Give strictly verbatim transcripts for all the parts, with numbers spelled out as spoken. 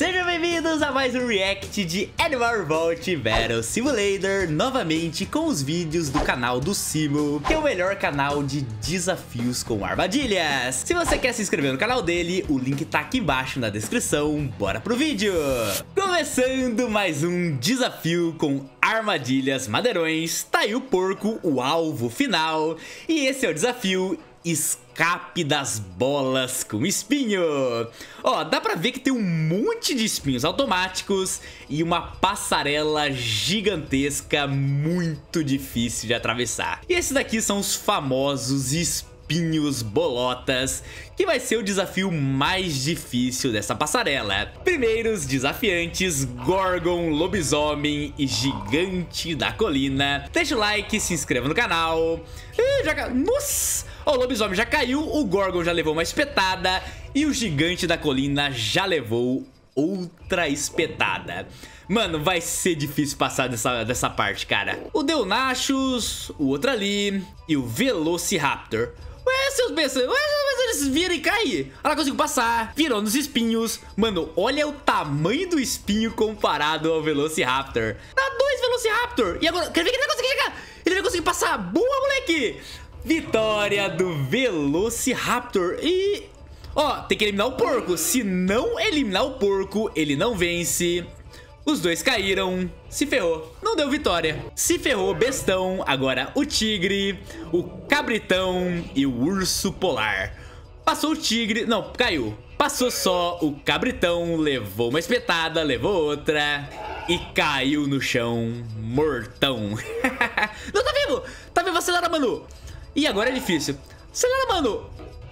Sejam bem-vindos a mais um react de Animal Vault Battle Simulator, novamente com os vídeos do canal do Simo, que é o melhor canal de desafios com armadilhas. Se você quer se inscrever no canal dele, o link tá aqui embaixo na descrição. Bora pro vídeo! Começando mais um desafio com armadilhas madeirões, tá aí o porco, o alvo final, e esse é o desafio Escape das bolas com espinho. Ó, dá pra ver que tem um monte de espinhos automáticos e uma passarela gigantesca muito difícil de atravessar. E esses daqui são os famosos espinhos bolotas, que vai ser o desafio mais difícil dessa passarela. Primeiros desafiantes: Gorgon, Lobisomem e Gigante da Colina. Deixa o like, se inscreva no canal. Ih, já... Nossa! O Lobisomem já caiu, o Gorgon já levou uma espetada e o Gigante da Colina já levou outra espetada. Mano, vai ser difícil passar dessa, dessa parte, cara. O Deonachus, o outro ali e o Velociraptor. Ué, seus bestas, ué, eles viram e caem. Ela conseguiu passar, virou nos espinhos. Mano, olha o tamanho do espinho comparado ao Velociraptor. Dá dois Velociraptor. E agora, quer ver que ele vai conseguir chegar? Ele vai conseguir passar. Boa, moleque. Vitória do Velociraptor. E... ó, tem que eliminar o porco. Se não eliminar o porco, ele não vence. Os dois caíram. Se ferrou. Não deu vitória. Se ferrou, bestão. Agora o tigre, o cabritão e o urso polar. Passou o tigre. Não, caiu. Passou só o cabritão. Levou uma espetada, levou outra e caiu no chão mortão. Não, tá vivo. Tá vivo, acelera, mano. E agora é difícil. Acelera, mano.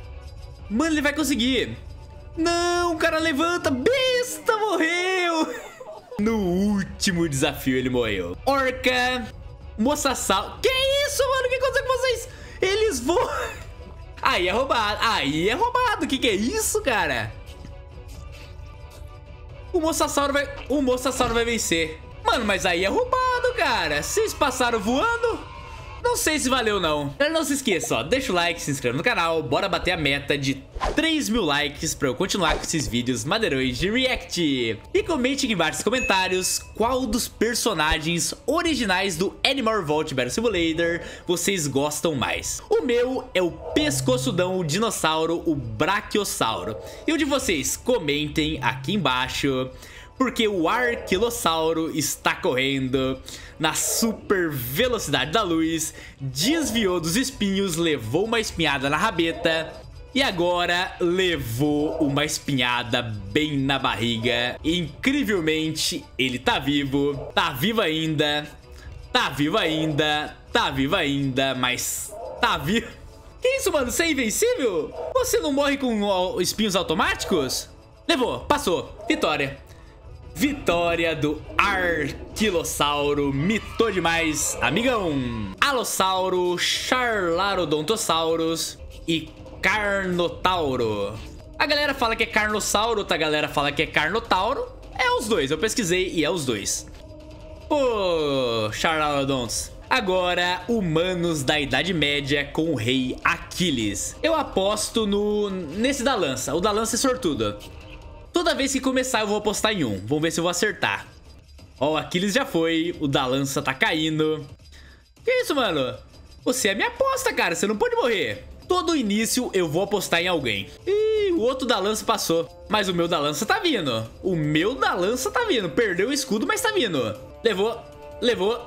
Mano, ele vai conseguir. Não, o cara levanta. Besta, morreu. No último desafio ele morreu. Orca, moçassauro. Que isso, mano? O que aconteceu com vocês? Eles voam. Aí é roubado. Aí é roubado. O que que é isso, cara? O moçassauro vai... O moçassauro vai vencer. Mano, mas aí é roubado, cara. Vocês passaram voando? Não sei se valeu não. Não se esqueça, ó, deixa o like, se inscreva no canal. Bora bater a meta de três mil likes pra eu continuar com esses vídeos madeirões de react. E comente aqui embaixo nos comentários qual dos personagens originais do Animal Vault Battle Simulator vocês gostam mais. O meu é o pescoçudão, o dinossauro, o brachiosauro. E o de vocês? Comentem aqui embaixo, porque o Arquilossauro está correndo na super velocidade da luz, desviou dos espinhos, levou uma espinhada na rabeta e agora levou uma espinhada bem na barriga. Incrivelmente, ele tá vivo, tá vivo ainda, tá vivo ainda, tá vivo ainda, mas tá vivo. Que isso, mano? Você é invencível? Você não morre com espinhos automáticos? Levou, passou, vitória. Vitória do Arquilossauro, mitou demais, amigão. Alossauro, Charlarodontossauros e Carnotauro. A galera fala que é Carnossauro, outra galera fala que é Carnotauro. É os dois, eu pesquisei e é os dois. Pô, Charlarodontos. Agora, humanos da Idade Média com o rei Aquiles. Eu aposto no nesse da lança, o da lança é sortudo. Toda vez que começar eu vou apostar em um. Vamos ver se eu vou acertar. Ó, o Aquiles já foi. O da lança tá caindo. Que isso, mano? Você é minha aposta, cara. Você não pode morrer. Todo início eu vou apostar em alguém. Ih, o outro da lança passou. Mas o meu da lança tá vindo. O meu da lança tá vindo. Perdeu o escudo, mas tá vindo. Levou. Levou.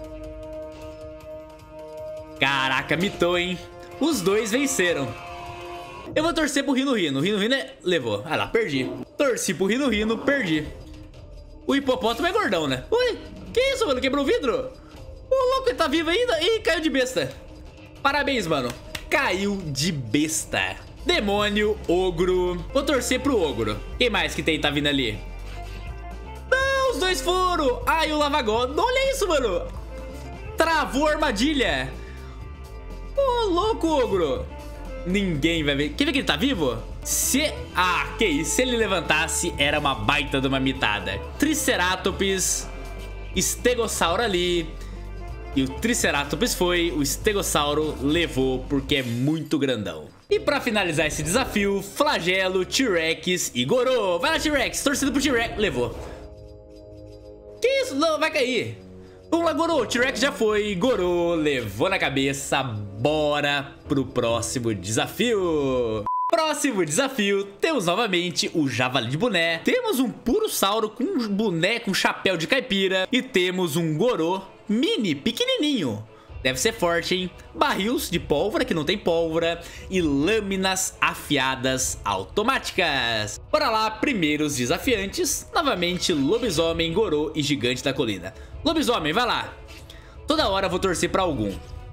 Caraca, mitou, hein? Os dois venceram. Eu vou torcer pro Rino Rino. O Rino Rino é... levou. Ah lá, perdi. Torci pro Rino Rino, perdi. O hipopótamo é gordão, né? Ui, que isso, mano? Quebrou o vidro? O louco, ele tá vivo ainda? Ih, caiu de besta. Parabéns, mano. Caiu de besta. Demônio, ogro. Vou torcer pro ogro. Quem mais que tem tá vindo ali? Não, os dois foram. Ai, o Lavagó. Olha isso, mano. Travou a armadilha. Ô, louco, ogro. Ninguém vai ver. Quer ver que ele tá vivo? Se... ah, que isso. Se ele levantasse, era uma baita de uma mitada. Triceratops. Estegossauro ali. E o Triceratops foi. O Estegossauro levou porque é muito grandão. E E pra finalizar esse desafio, Flagelo, T-Rex e Gorô. Vai lá, T-Rex, torcendo pro T-Rex. Levou. Que isso? Não, vai cair. Vamos lá, Gorô. T-Rex já foi. Gorô levou na cabeça. Bora pro próximo desafio. Próximo desafio, temos novamente o Javali de Boné. Temos um Purossauro com um boné com chapéu de caipira. E temos um Gorô mini, pequenininho. Deve ser forte, hein? Barris de pólvora, que não tem pólvora. E lâminas afiadas automáticas. Bora lá, primeiros desafiantes. Novamente, Lobisomem, Gorô e Gigante da Colina. Lobisomem, vai lá. Toda hora eu vou torcer pra algum.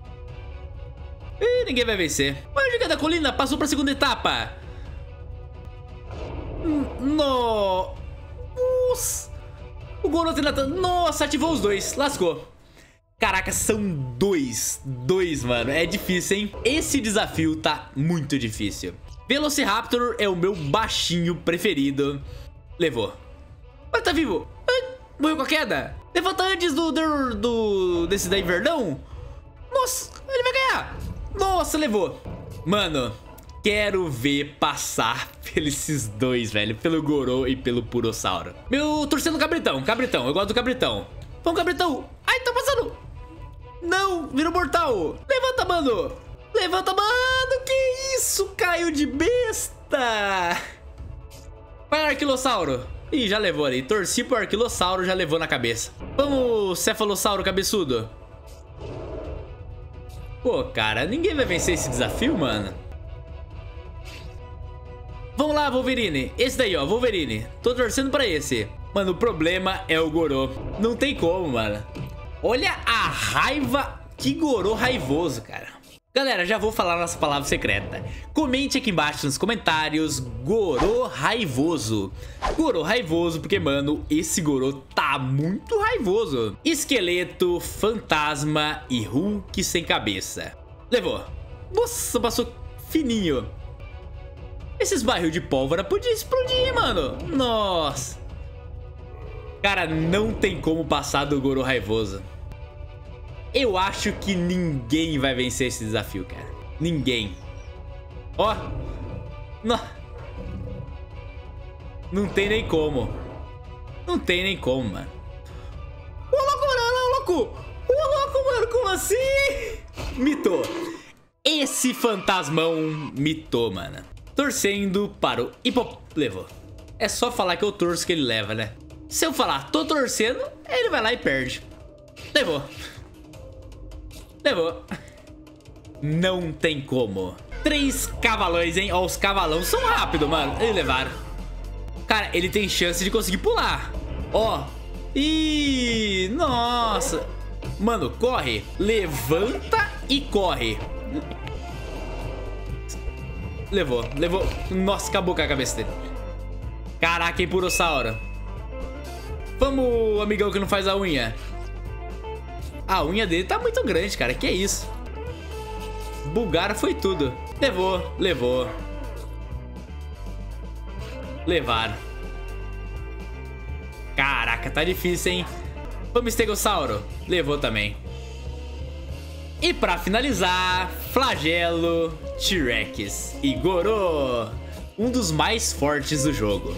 Ih, ninguém vai vencer. Mas o Gigante da Colina passou pra segunda etapa. No... Nossa. O Gorô tem... Nossa, ativou os dois. Lascou. Caraca, são dois. Dois, mano. É difícil, hein? Esse desafio tá muito difícil. Velociraptor é o meu baixinho preferido. Levou. Mas tá vivo. Ai, morreu com a queda. Levanta antes do, do, do... Desse da Invernão. Nossa, ele vai ganhar. Nossa, levou. Mano, quero ver passar pelos dois, velho. Pelo Gorô e pelo Purossauro. Meu, torcendo o Cabritão. Cabritão, eu gosto do Cabritão. Vamos, Cabritão. Ai, tá passando. Não, virou mortal. Levanta, mano. Levanta, mano. Que isso? Caiu de besta. Vai, Arquilossauro. Ih, já levou ali. Torci pro Arquilossauro, já levou na cabeça. Vamos, Cefalossauro cabeçudo. Pô, cara, ninguém vai vencer esse desafio, mano. Vamos lá, Wolverine. Esse daí, ó, Wolverine. Tô torcendo pra esse. Mano, o problema é o Gorô. Não tem como, mano. Olha a raiva. Que Gorô raivoso, cara. Galera, já vou falar nossa palavra secreta. Comente aqui embaixo nos comentários Gorô raivoso. Gorô raivoso porque, mano, esse Gorô tá muito raivoso. Esqueleto, fantasma e Hulk sem cabeça. Levou. Nossa, passou fininho. Esses barril de pólvora podiam explodir, mano. Nossa. Cara, não tem como passar do Gorô raivoso. Eu acho que ninguém vai vencer esse desafio, cara. Ninguém. Ó. Não. Não tem nem como. Não tem nem como, mano. Ô, louco, mano. Ô, louco. Ô, louco, mano. Como assim? Mitou. Esse fantasmão mitou, mano. Torcendo para o hipo... Levou. É só falar que eu torço que ele leva, né? Se eu falar, tô torcendo, ele vai lá e perde. Levou. Levou. Não tem como. Três cavalões, hein? Ó, os cavalão são rápidos, mano. Eles levaram. Cara, ele tem chance de conseguir pular. Ó. Ih, nossa. Mano, corre. Levanta e corre. Levou, levou. Nossa, acabou com a cabeça dele. Caraca, hein, Purossauro. Vamos, amigão que não faz a unha. A unha dele tá muito grande, cara. Que isso? Bugaram foi tudo. Levou, levou. Levaram. Caraca, tá difícil, hein? Vamos, Estegossauro. Levou também. E pra finalizar, Flagelo, T-Rex e Gorô. Um dos mais fortes do jogo.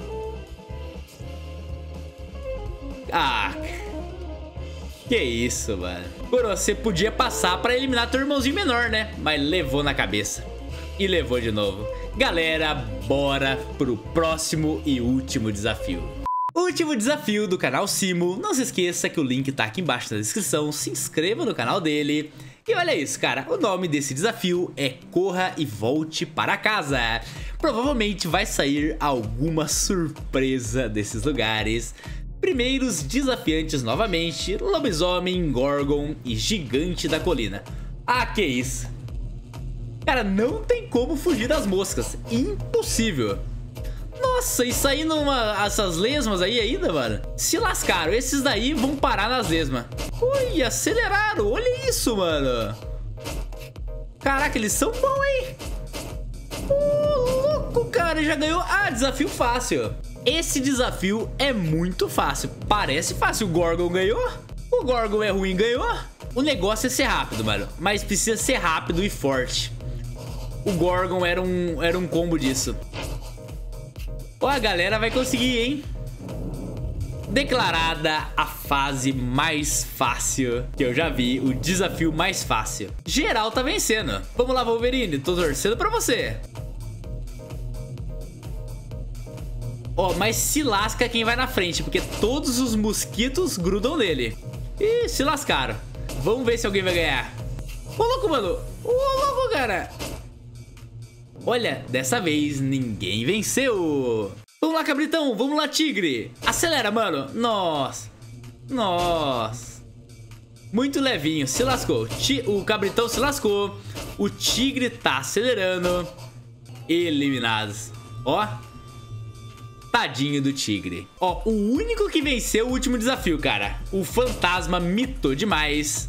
Ah, que isso, mano. Gorô, você podia passar pra eliminar teu irmãozinho menor, né? Mas levou na cabeça. E levou de novo. Galera, bora pro próximo e último desafio. Último desafio do canal Simo. Não se esqueça que o link tá aqui embaixo na descrição. Se inscreva no canal dele. E olha isso, cara. O nome desse desafio é Corra e Volte para Casa. Provavelmente vai sair alguma surpresa desses lugares. Primeiros desafiantes novamente, Lobisomem, Gorgon e Gigante da Colina. Ah, que isso. Cara, não tem como fugir das moscas. Impossível. Nossa, e saindo uma, essas lesmas aí ainda, mano. Se lascaram, esses daí vão parar nas lesmas. Ui, aceleraram, olha isso, mano. Caraca, eles são bons, hein. Oh, louco, cara, já ganhou. Ah, desafio fácil. Esse desafio é muito fácil. Parece fácil, o Gorgon ganhou. O Gorgon é ruim, ganhou. O negócio é ser rápido, mano. Mas precisa ser rápido e forte. o Gorgon era um, era um combo disso. Ó, a galera vai conseguir, hein? Declarada a fase mais fácil que eu já vi, o desafio mais fácil. Geral tá vencendo. Vamos lá, Wolverine, tô torcendo pra você. Ó, mas se lasca quem vai na frente, porque todos os mosquitos grudam nele. Ih, se lascaram. Vamos ver se alguém vai ganhar. Ô, louco, mano. Ô, louco, cara. Olha, dessa vez ninguém venceu. Vamos lá, cabritão. Vamos lá, tigre. Acelera, mano. Nossa. Nossa. Muito levinho. Se lascou. O cabritão se lascou. O tigre tá acelerando. Eliminados. Ó. Tadinho do tigre. Ó, o único que venceu o último desafio, cara. O fantasma mitou demais.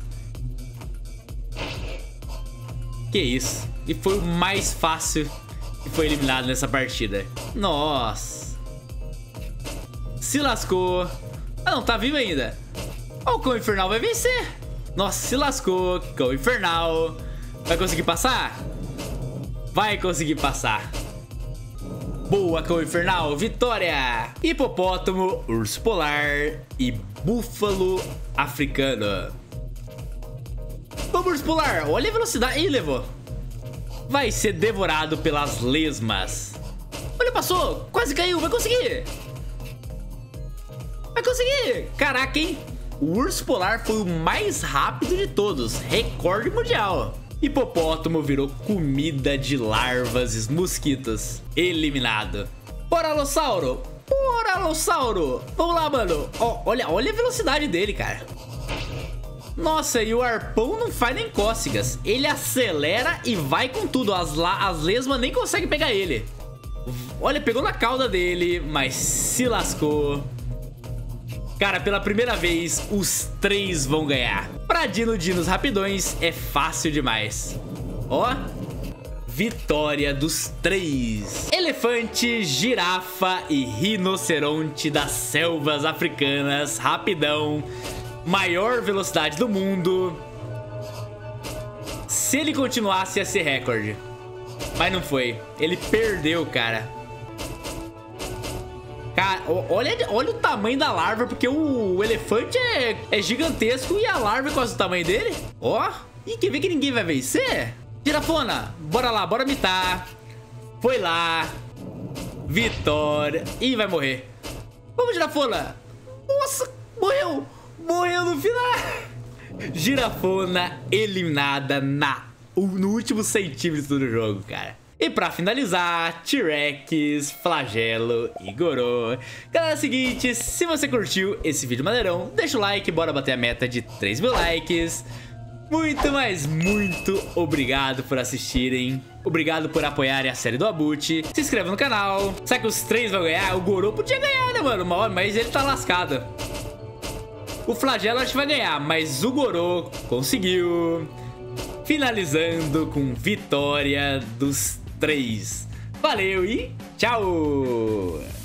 Que isso. E foi o mais fácil que foi eliminado nessa partida. Nossa. Se lascou. Ah, não, tá vivo ainda. Ó, o cão infernal vai vencer. Nossa, se lascou. Cão infernal. Vai conseguir passar? Vai conseguir passar. Boa, cão infernal. Vitória. Hipopótamo, urso polar e búfalo africano. Vamos, urso polar. Olha a velocidade. Ih, levou. Vai ser devorado pelas lesmas. Olha, passou. Quase caiu. Vai conseguir. Vai conseguir. Caraca, hein? O urso polar foi o mais rápido de todos. Recorde mundial. Hipopótamo virou comida de larvas e mosquitos. Eliminado. Poralossauro. Poralossauro. Vamos lá, mano. Ó, olha, olha a velocidade dele, cara. Nossa, e o arpão não faz nem cócegas. Ele acelera e vai com tudo. As, as lesmas nem conseguem pegar ele. Olha, pegou na cauda dele, mas se lascou. Cara, pela primeira vez, os três vão ganhar. Pra Dino Dinos Rapidões é fácil demais. Ó, vitória dos três. Elefante, girafa e rinoceronte das selvas africanas. Rapidão. Maior velocidade do mundo. Se ele continuasse, ia ser recorde. Mas não foi. Ele perdeu, cara. Cara, olha, olha o tamanho da larva, porque o, o elefante é, é gigantesco e a larva é quase o tamanho dele. Ó, e quer ver que ninguém vai vencer? Girafona, bora lá, bora mitar. Foi lá. Vitória. Ih, vai morrer. Vamos, girafona. Nossa, morreu. Morreu no final. Girafona eliminada na, no último centímetro do jogo, cara. E pra finalizar, T-Rex, Flagelo e Gorô. Galera, é o seguinte, se você curtiu esse vídeo maneirão, deixa o like, bora bater a meta de três mil likes. Muito, mas muito obrigado por assistirem. Obrigado por apoiarem a série do Abut. Se inscreva no canal. Será que os três vão ganhar? O Gorô podia ganhar, né, mano? Mas ele tá lascado. O Flagelo acho que vai ganhar, mas o Gorô conseguiu. Finalizando com vitória dos três. Valeu e tchau!